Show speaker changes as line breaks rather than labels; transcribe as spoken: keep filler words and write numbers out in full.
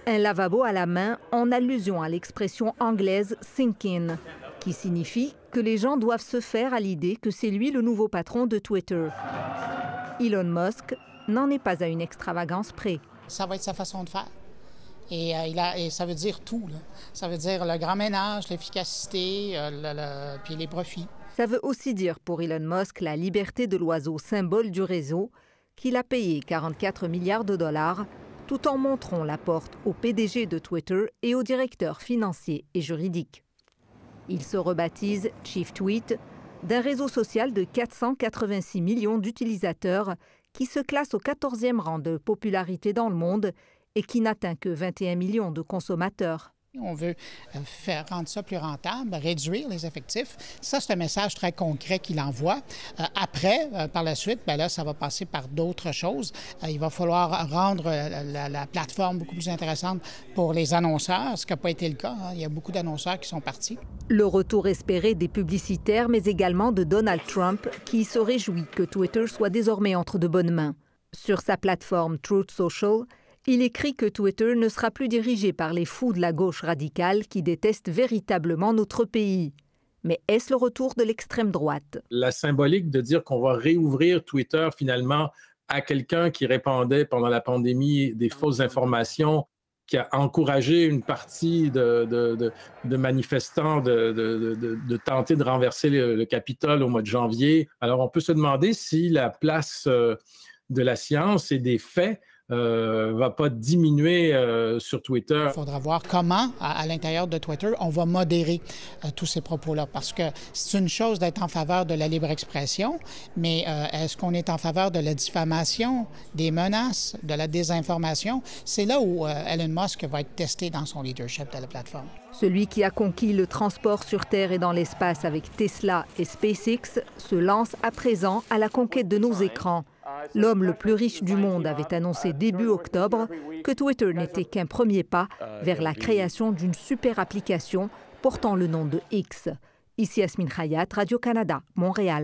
Un lavabo à la main en allusion à l'expression anglaise « sink in », qui signifie que les gens doivent se faire à l'idée que c'est lui le nouveau patron de Twitter. Elon Musk n'en est pas à une extravagance près.
Ça va être sa façon de faire. Et, euh, il a, et ça veut dire tout. Là. Ça veut dire le grand ménage, l'efficacité, euh, le, le, puis les profits.
Ça veut aussi dire pour Elon Musk la liberté de l'oiseau, symbole du réseau, qu'il a payé quarante-quatre milliards de dollars, tout en montrant la porte au P D G de Twitter et au directeur financier et juridique. Il se rebaptise Chief Tweet, d'un réseau social de quatre cent quatre-vingt-six millions d'utilisateurs qui se classe au quatorzième rang de popularité dans le monde et qui n'atteint que vingt et un millions de consommateurs.
On veut faire rendre ça plus rentable, réduire les effectifs. Ça, c'est un message très concret qu'il envoie. Euh, après, euh, par la suite, bien là, ça va passer par d'autres choses. Euh, il va falloir rendre la, la, la plateforme beaucoup plus intéressante pour les annonceurs, ce qui n'a pas été le cas. Hein. Il y a beaucoup d'annonceurs qui sont partis.
Le retour espéré des publicitaires, mais également de Donald Trump, qui se réjouit que Twitter soit désormais entre de bonnes mains. Sur sa plateforme Truth Social, il écrit que Twitter ne sera plus dirigé par les fous de la gauche radicale qui détestent véritablement notre pays. Mais est-ce le retour de l'extrême droite?
La symbolique de dire qu'on va réouvrir Twitter finalement à quelqu'un qui répandait pendant la pandémie des fausses informations, qui a encouragé une partie de, de, de, de manifestants de, de, de, de tenter de renverser le, le Capitole au mois de janvier. Alors on peut se demander si la place de la science et des faits ne euh, va pas diminuer euh, sur Twitter.
Il faudra voir comment, à, à l'intérieur de Twitter, on va modérer euh, tous ces propos-là. Parce que c'est une chose d'être en faveur de la libre expression, mais euh, est-ce qu'on est en faveur de la diffamation, des menaces, de la désinformation? C'est là où euh, Elon Musk va être testé dans son leadership de la plateforme.
Celui qui a conquis le transport sur Terre et dans l'espace avec Tesla et SpaceX se lance à présent à la conquête de nos écrans. L'homme le plus riche du monde avait annoncé début octobre que Twitter n'était qu'un premier pas vers la création d'une super application portant le nom de X. Ici Yasmine Khayat, Radio-Canada, Montréal.